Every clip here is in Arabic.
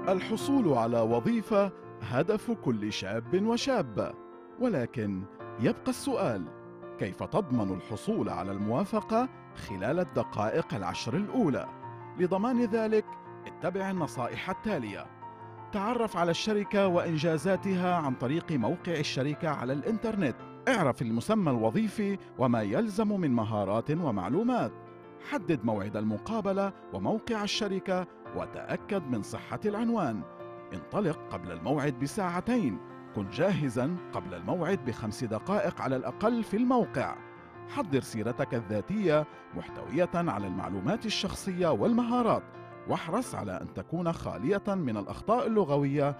الحصول على وظيفة هدف كل شاب وشابة، ولكن يبقى السؤال: كيف تضمن الحصول على الموافقة خلال الدقائق العشر الأولى؟ لضمان ذلك اتبع النصائح التالية: تعرف على الشركة وإنجازاتها عن طريق موقع الشركة على الإنترنت. اعرف المسمى الوظيفي وما يلزم من مهارات ومعلومات. حدد موعد المقابلة وموقع الشركة وتأكد من صحة العنوان. انطلق قبل الموعد بساعتين. كن جاهزاً قبل الموعد ب5 دقائق على الأقل في الموقع. حضر سيرتك الذاتية محتوية على المعلومات الشخصية والمهارات، واحرص على أن تكون خالية من الأخطاء اللغوية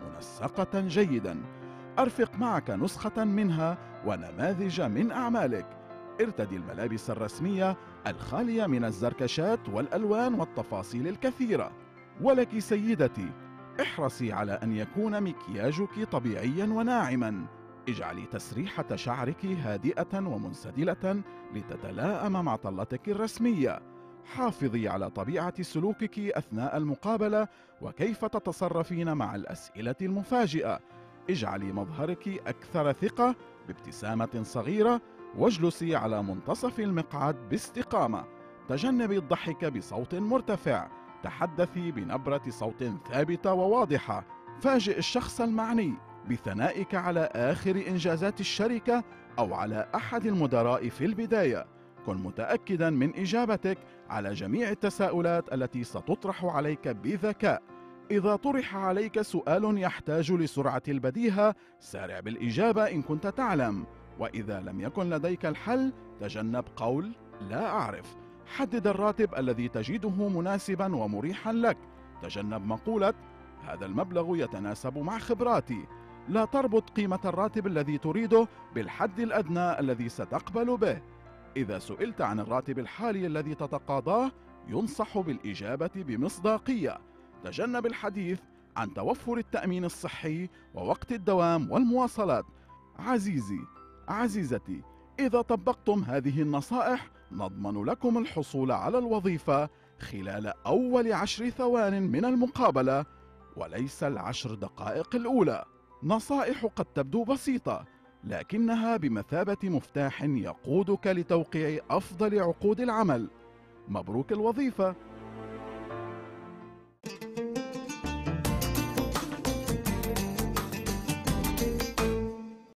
ومنسقة جيداً. أرفق معك نسخة منها ونماذج من أعمالك. ارتدي الملابس الرسمية الخالية من الزركشات والألوان والتفاصيل الكثيرة. ولك سيدتي، احرصي على أن يكون مكياجك طبيعياً وناعماً. اجعلي تسريحة شعرك هادئة ومنسدلة لتتلائم مع طلتك الرسمية. حافظي على طبيعة سلوكك أثناء المقابلة وكيف تتصرفين مع الأسئلة المفاجئة. اجعلي مظهرك أكثر ثقة بابتسامة صغيرة، واجلسي على منتصف المقعد باستقامة. تجنبي الضحك بصوت مرتفع. تحدثي بنبرة صوت ثابتة وواضحة. فاجئ الشخص المعني بثنائك على آخر إنجازات الشركة أو على أحد المدراء في البداية. كن متأكداً من إجابتك على جميع التساؤلات التي ستطرح عليك بذكاء. إذا طرح عليك سؤال يحتاج لسرعة البديهة، سارع بالإجابة إن كنت تعلم، وإذا لم يكن لديك الحل تجنب قول لا أعرف. حدد الراتب الذي تجده مناسباً ومريحاً لك. تجنب مقولة هذا المبلغ يتناسب مع خبراتي. لا تربط قيمة الراتب الذي تريده بالحد الأدنى الذي ستقبل به. إذا سئلت عن الراتب الحالي الذي تتقاضاه، ينصح بالإجابة بمصداقية. تجنب الحديث عن توفر التأمين الصحي ووقت الدوام والمواصلات. عزيزي، عزيزتي، إذا طبقتم هذه النصائح نضمن لكم الحصول على الوظيفة خلال أول 10 ثوان من المقابلة، وليس ال10 دقائق الأولى. نصائح قد تبدو بسيطة، لكنها بمثابة مفتاح يقودك لتوقيع أفضل عقود العمل. مبروك الوظيفة!